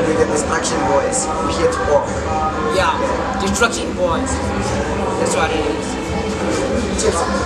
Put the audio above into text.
be the Destruction Boys. We're here to walk. Yeah, Destruction Boys. That's what it is. Cheers.